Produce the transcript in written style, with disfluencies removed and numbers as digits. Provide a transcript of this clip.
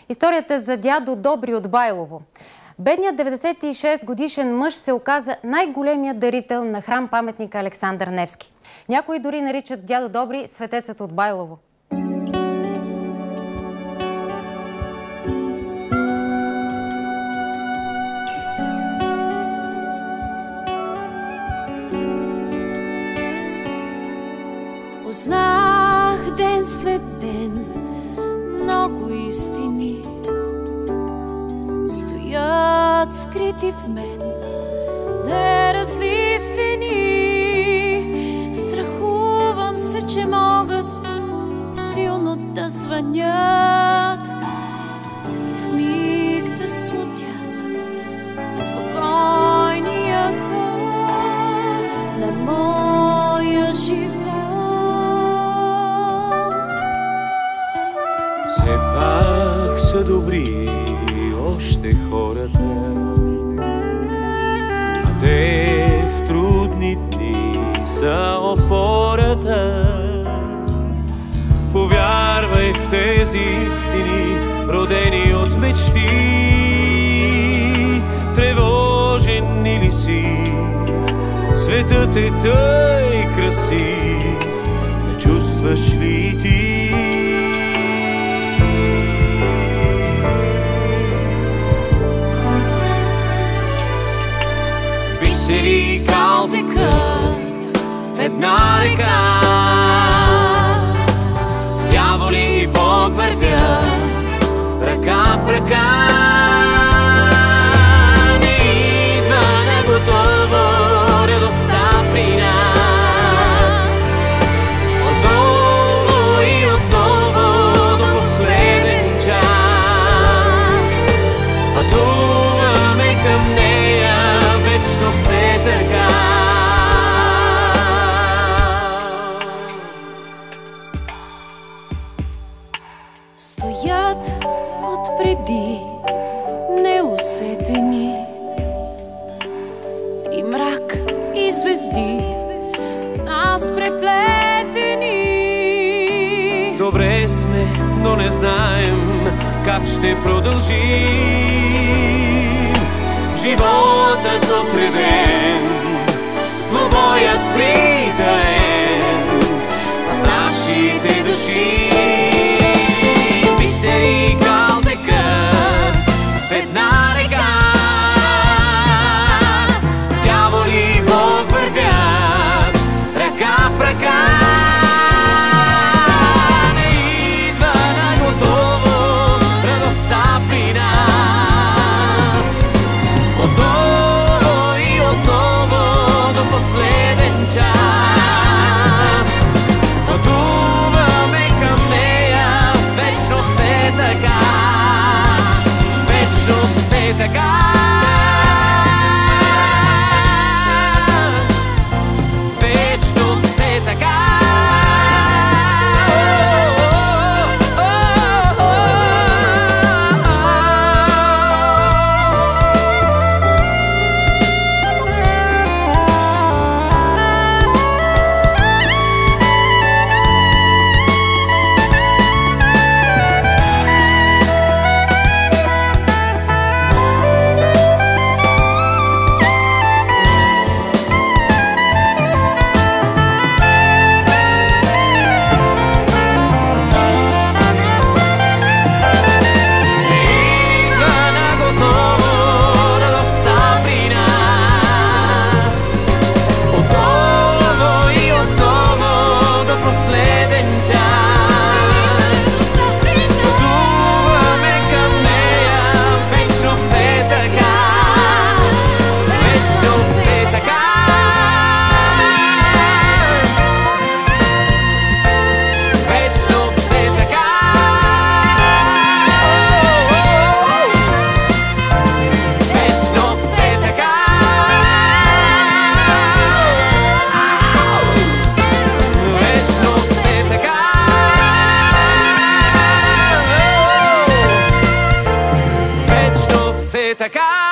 Историята за дядо Добри от Байлово. Бедният 96 годишен мъж се оказа най-големият дарител на храм-паметника Александър Невски. Някои дори наричат дядо Добри светецът от Байлово. Узнах ден след ден много истини, стоят скрити в мен, неразлистени. Страхувам се, че могат силно да звънят и в миг да смутят спокойния ход на моя живот. Все пак са добри още хората, а те в трудни дни са опората. Повярвай в тези истини, родени от мечти. Тревожен или си, светът е тъй красив, не чувстваш ли ти? Бисери кал текат в една река, дяволи и Бог вървят ръка в ръка. Не идва на готово радостта при нас, отново и отново до последен час. Пътуваме към нея вечно все така. Стоят отпреди неусетени и мрак и звезди в нас преплетени. Добре сме, но не знаем как ще продължим. Животът отреден, злобоят притаен в нашите души. Бисери кал текат в една река, дяволи и Бог вървят ръка в ръка. Не идва на готово радостта при нас, отново и отново до последен час. Пътуваме към нея вечно все така, вечно все така, вечно все така. Така